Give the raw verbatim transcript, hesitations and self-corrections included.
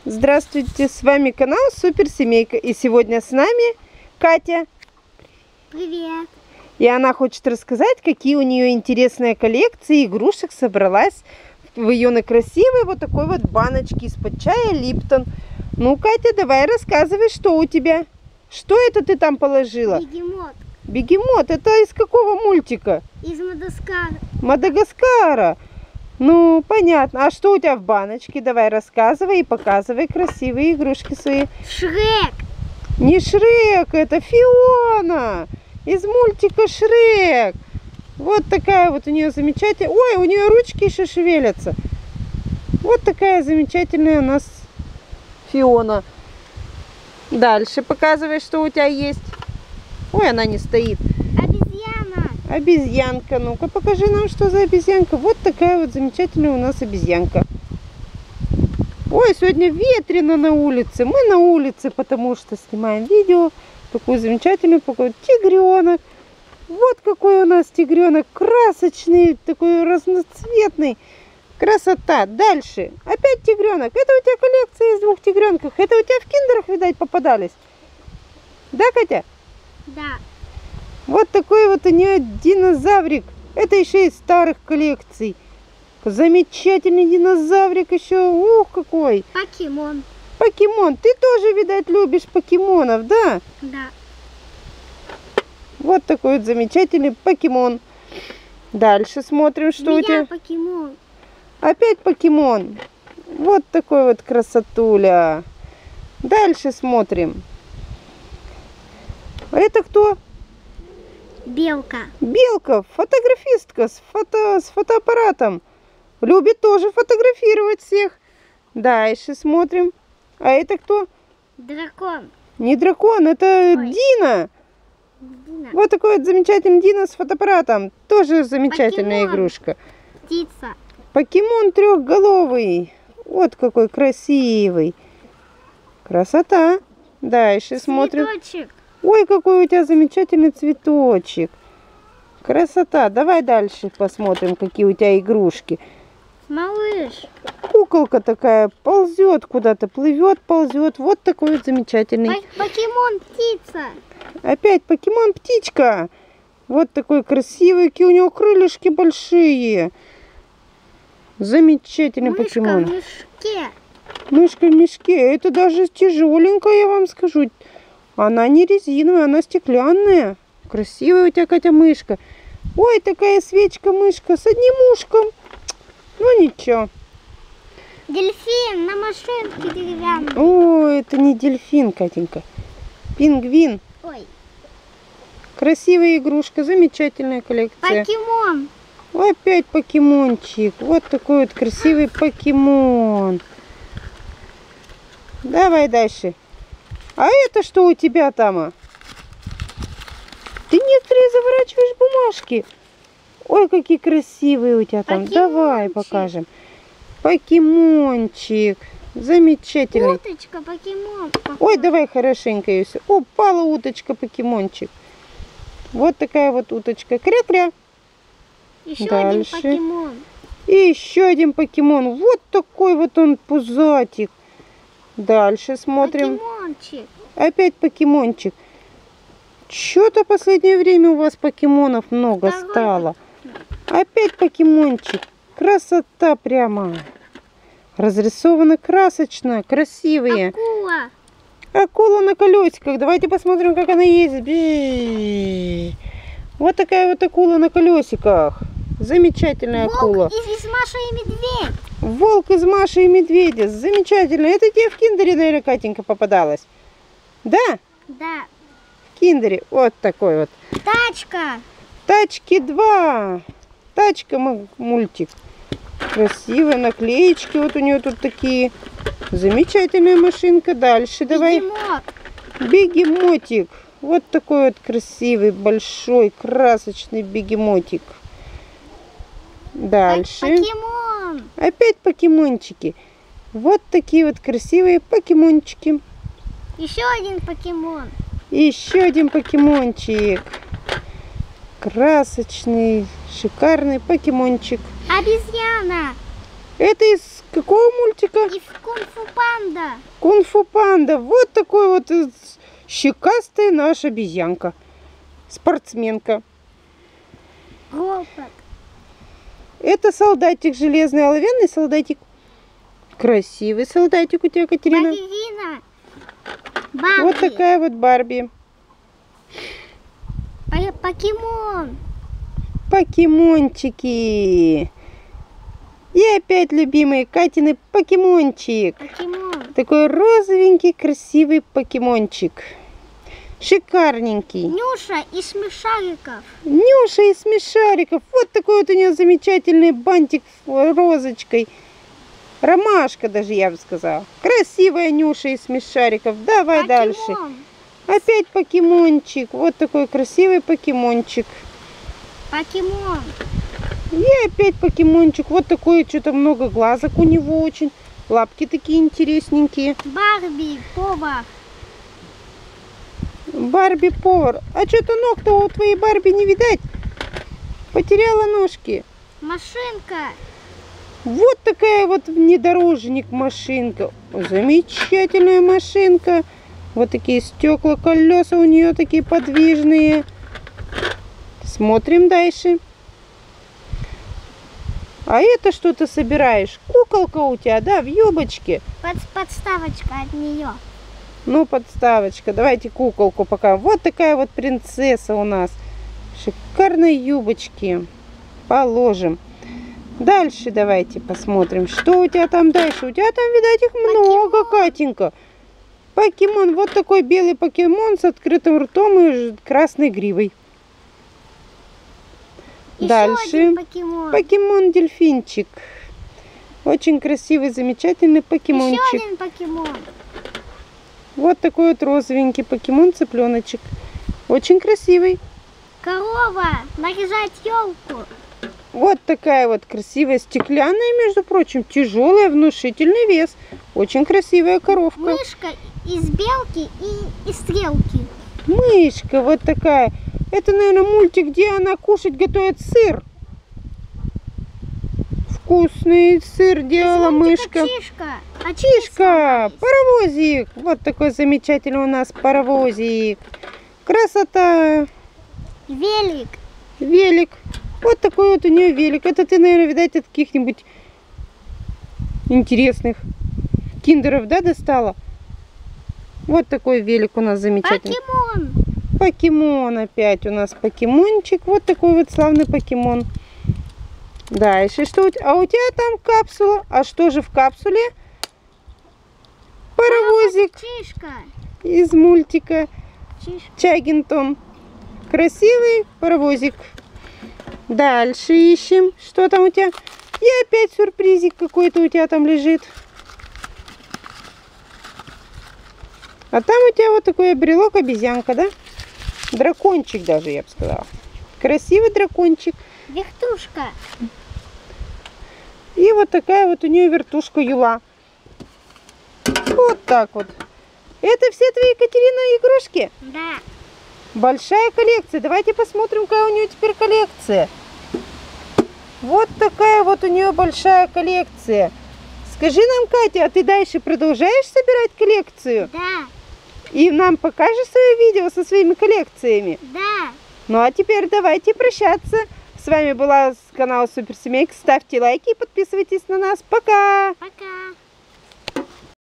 Здравствуйте, с вами канал Суперсемейка. И сегодня с нами Катя. Привет. И она хочет рассказать, какие у нее интересные коллекции игрушек собралась в ее на красивой вот такой вот баночке из-под чая Липтон. Ну, Катя, давай рассказывай, что у тебя. Что это ты там положила? Бегемот. Бегемот, это из какого мультика? Из Мадагаскара. Мадагаскара. Ну, понятно. А что у тебя в баночке? Давай рассказывай и показывай красивые игрушки свои. Шрек. Не Шрек, это Фиона из мультика Шрек. Вот такая вот у нее замечательная. Ой, у нее ручки еще шевелятся. Вот такая замечательная у нас Фиона. Дальше показывай, что у тебя есть. Ой, она не стоит. Обезьяна. Обезьянка. Ну-ка, покажи нам, что за обезьянка. Вот такая вот замечательная у нас обезьянка. Ой, сегодня ветрено на улице. Мы на улице, потому что снимаем видео. Такую замечательную погоду. Тигренок. Вот какой у нас тигренок. Красочный, такой разноцветный. Красота. Дальше. Опять тигренок. Это у тебя коллекция из двух тигренков. Это у тебя в киндерах, видать, попадались. Да, Катя? Да. Вот такой вот у нее динозаврик. Это еще из старых коллекций. Замечательный динозаврик еще. Ух, какой. Покемон. Покемон. Ты тоже, видать, любишь покемонов, да? Да. Вот такой вот замечательный покемон. Дальше смотрим, что Меня у тебя. покемон. Опять покемон. Вот такой вот красотуля. Дальше смотрим. Это кто? Белка. Белка, фотографистка с, фото, с фотоаппаратом. Любит тоже фотографировать всех. Дальше смотрим. А это кто? Дракон. Не дракон, это Ой. Дина. Дина. Вот такой вот замечательный Дина с фотоаппаратом. Тоже замечательная Покемон. игрушка. Птица. Покемон трехголовый. Вот какой красивый. Красота. Дальше смотрим. Цветочек. Ой, какой у тебя замечательный цветочек. Красота. Давай дальше посмотрим, какие у тебя игрушки. Малыш. Куколка такая ползет куда-то, плывет, ползет. Вот такой вот замечательный. Покемон птица. Опять покемон птичка. Вот такой красивый, какие у него крылышки большие. Замечательный Мышка покемон. в мешке. Мышка в мешке. Это даже тяжеленькая, я вам скажу. Она не резиновая, она стеклянная. Красивая у тебя, Катя, мышка. Ой, такая свечка-мышка с одним ушком. Ну ничего. Дельфин на машинке деревянной. Ой, это не дельфин, Катенька. Пингвин. Ой. Красивая игрушка, замечательная коллекция. Покемон. Опять покемончик. Вот такой вот красивый покемон. Давай дальше. А это что у тебя там? Ты некоторые заворачиваешь бумажки. Ой, какие красивые у тебя там. Давай покажем. Покемончик. Замечательный. Уточка, покемон. Ой, давай хорошенько ее. О, упала уточка, покемончик. Вот такая вот уточка. Кря-кря. Еще Дальше. один покемон. И еще один покемон. Вот такой вот он пузатик. Дальше смотрим. Покемончик. Опять покемончик. Что-то последнее время у вас покемонов много Второй стало. Опять покемончик. Красота прямо. Разрисованы красочно, красивые. Акула. Акула на колесиках. Давайте посмотрим, как она ездит. Би. Вот такая вот акула на колесиках. Замечательная Волк акула. из, из Маши и Медведь. Волк из Маши и Медведя. Замечательно. Это тебе в киндере, наверное, Катенька, попадалась. Да? Да. В киндере. Вот такой вот. Тачка. Тачки два. Тачка мультик. Красивые наклеечки. Вот у нее тут такие. Замечательная машинка. Дальше давай. Бегемот. Бегемотик. Вот такой вот красивый, большой, красочный бегемотик. Дальше. Покемон. Опять покемончики. Вот такие вот красивые покемончики. Еще один покемон. И еще один покемончик. Красочный, шикарный покемончик. Обезьяна. Это из какого мультика? Из Кунг-фу панда. Кунг-фу панда. Вот такой вот э, щекастая наша обезьянка. Спортсменка. Робот. Это солдатик железный, оловянный солдатик. Красивый солдатик у тебя, Катерина. Балерина. Барби. Вот такая вот Барби. По- Покемон. Покемончики. И опять любимый Катины покемончик. Покемон. Такой розовенький, красивый покемончик. Шикарненький. Нюша из смешариков. Нюша из смешариков. Вот такой вот у нее замечательный бантик с розочкой. Ромашка даже, я бы сказала. Красивая Нюша из смешариков. Давай Покемон. дальше. Опять покемончик. Вот такой красивый покемончик. Покемон. И опять покемончик. Вот такой, что-то много глазок у него очень. Лапки такие интересненькие. Барби. Повар. Барби повар. А что-то ног-то у твоей Барби не видать. Потеряла ножки. Машинка. Вот такая вот внедорожник машинка. Замечательная машинка. Вот такие стекла, колеса у нее такие подвижные. Смотрим дальше. А это что ты собираешь? Куколка у тебя, да, в юбочке? Под, подставочка от нее. Ну, подставочка. Давайте куколку пока. Вот такая вот принцесса у нас. Шикарной юбочки. Положим. Дальше давайте посмотрим, что у тебя там дальше. У тебя там, видать, их много, Покемон. Катенька. Покемон. Вот такой белый покемон с открытым ртом и красной гривой. Еще Дальше. один покемон. Покемон-дельфинчик. Очень красивый, замечательный покемончик. Еще один покемон. Вот такой вот розовенький покемон-цыпленочек. Очень красивый. Корова. Нарезать елку. Вот такая вот красивая, стеклянная, между прочим, тяжелая, внушительный вес. Очень красивая коровка. Мышка из белки и из стрелки. Мышка вот такая. Это, наверное, мультик, где она кушать готовит сыр. Вкусный сыр делала Из мультика мышка. Чишка. А Чишка, паровозик. Вот такой замечательный у нас паровозик. Красота. Велик. Велик. Вот такой вот у нее велик. Это ты, наверное, видать, от каких-нибудь интересных киндеров, да, достала? Вот такой велик у нас замечательный. Покемон. Покемон опять у нас покемончик. Вот такой вот славный покемон. Дальше что у тебя? А у тебя там капсула. А что же в капсуле? Паровозик Чишка. из мультика Чишка. Чаггинтон. Красивый паровозик. Дальше ищем. Что там у тебя? И опять сюрпризик какой-то у тебя там лежит. А там у тебя вот такой брелок обезьянка, да? Дракончик даже, я бы сказала. Красивый дракончик. Вертушка. И вот такая вот у нее вертушка юла. Вот так вот. Это все твои, Екатерина, игрушки? Да. Большая коллекция. Давайте посмотрим, какая у нее теперь коллекция. Вот такая вот у нее большая коллекция. Скажи нам, Катя, а ты дальше продолжаешь собирать коллекцию? Да. И нам покажешь свое видео со своими коллекциями? Да. Ну а теперь давайте прощаться. С вами была канал Суперсемейка. Ставьте лайки и подписывайтесь на нас. Пока! Пока.